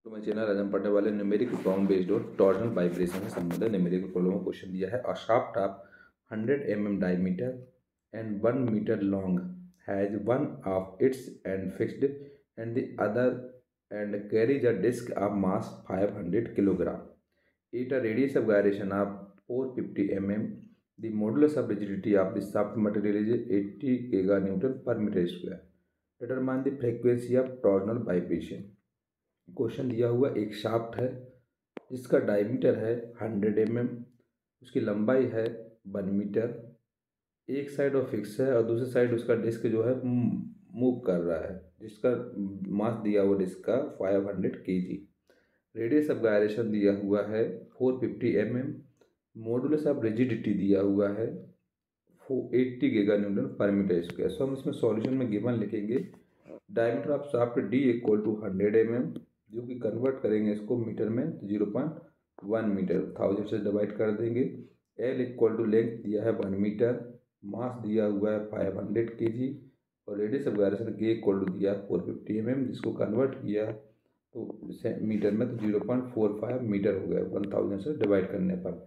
तो मैं चैनल आज हम पढ़ने वाले न्यूमेरिकल प्रॉब्लम बेस्ड और टॉर्जनल वाइब्रेशन से संबंधित न्यूमेरिकल प्रॉब्लम का क्वेश्चन दिया है। A shaft of 100 mm diameter and 1 meter long has one of its end fixed and the other and carries a disc of mass 500 kilogram. At a radius of gyration of 450 mm, the modulus of rigidity of the shaft material is 80 giganewton per meter square. Determine the frequency of torsional vibration. Question दिया हुआ एक shaft है जिसका diameter है 100 mm, उसकी लंबाई है 1 metre. एक साइड और फिक्स है और दूसरी साइड उसका डिस्क जो है मूव कर रहा है, जिसका मास दिया हुआ डिस्क का 500 kg। रेडियस ऑफ गायरेशन दिया हुआ है 450 mm। मॉडुलस ऑफ रिजिडिटी दिया हुआ है 80 गीगान्यूटन पर मीटर स्क्वायर। सो हम इसमें सॉल्यूशन में गिवन लिखेंगे diameter of shaft D equal to 100 mm, जो कि कन्वर्ट करेंगे इसको मीटर में 0.1 मीटर 1000 से डिवाइड कर देंगे। एल इक्वल टू लेंथ दिया है 1 मीटर, मास दिया हुआ है 500 kg और रेडियस ऑफ गायरेशन के इक्वल टू दिया 450 mm, जिसको कन्वर्ट किया तो मीटर में तो 0.45 मीटर हो गया 1000 से डिवाइड करने पर।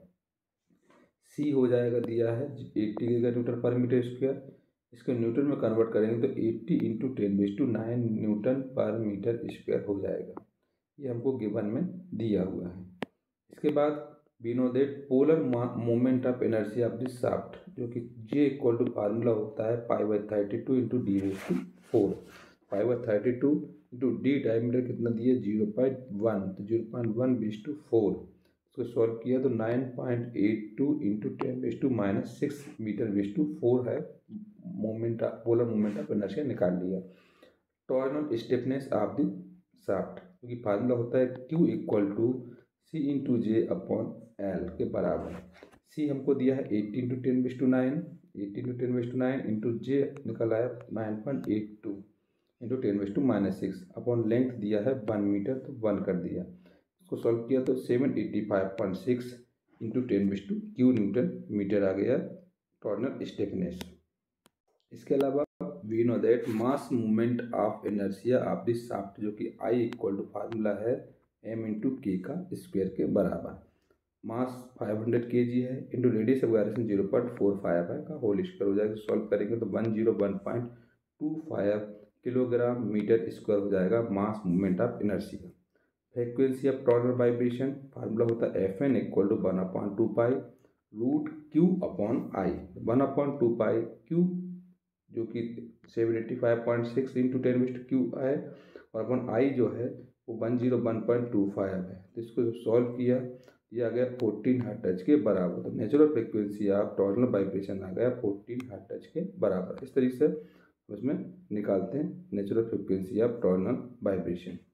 सी हो जाएगा दिया है 80 गीगान्यूटन पर मीटर स्क्वायर। इसको न्यूटन में कन्वर्ट करेंगे तो 80 into 10⁻⁹ newton per metre square हो जाएगा। ये हमको गिवन में दिया हुआ है। इसके बाद we know that polar moment of inertia of this shaft, जो कि जे इक्वल टू फार्मूला होता है π/32 into d⁴। π/32 into D diameter कितना दिया 0.1, तो 0.1/4। इसको सॉल्व किया तो 9.82 इंटू 10⁻⁻6 मीटर/4 है moment, polar moment of inertia निकाल लिया। Torsional stiffness of the shaft, क्योंकि फार्मूला होता है Q equal to C into J upon L के बराबर। सी हमको दिया है 80 इंटू 10⁻⁹ इंटू जे निकल आया 9.82 इंटू 10⁻⁻6 अपॉन लेंथ दिया है 1 मीटर, तो 1 कर दिया। इसको सॉल्व किया तो 785.6 इंटू 10⁻³ न्यूटन मीटर आ गया टॉर्सनल स्टिफनेस। इसके अलावा we know that mass movement of inertia of this shaft, जो कि आई इक्वल टू फार्मूला है m इंटू के का स्क्वायर के बराबर। मास 500 kg है इंटू रेडियस ऑफ गायरेशन 0.45 है का होल स्क्वायर हो जाएगा। सॉल्व करेंगे तो 101.25 किलोग्राम मीटर स्क्वायर हो जाएगा mass movement of inertia. Frequency of torsional vibration formula होता है Fn equal to 1/2π√Q/I। 1/2π Q जो कि 785.6 इंटू 10⁻³ है और अपन आई जो है वो 101.25 है। तो इसको जब सॉल्व किया ये आ गया 14 हर्ट्ज के बराबर। तो natural frequency of torsional vibration आ गया 14 हर्ट्ज के बराबर। इस तरीके से उसमें निकालते हैं natural frequency of torsional vibration.